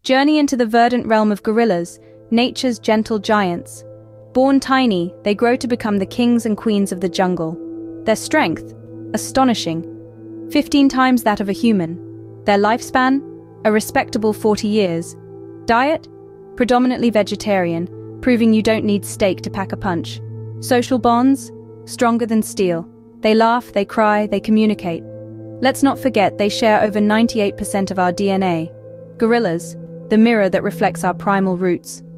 Journey into the verdant realm of gorillas, nature's gentle giants. Born tiny, they grow to become the kings and queens of the jungle. Their strength? Astonishing. 15 times that of a human. Their lifespan? A respectable 40 years. Diet? Predominantly vegetarian, proving you don't need steak to pack a punch. Social bonds? Stronger than steel. They laugh, they cry, they communicate. Let's not forget they share over 98% of our DNA. Gorillas, the mirror that reflects our primal roots.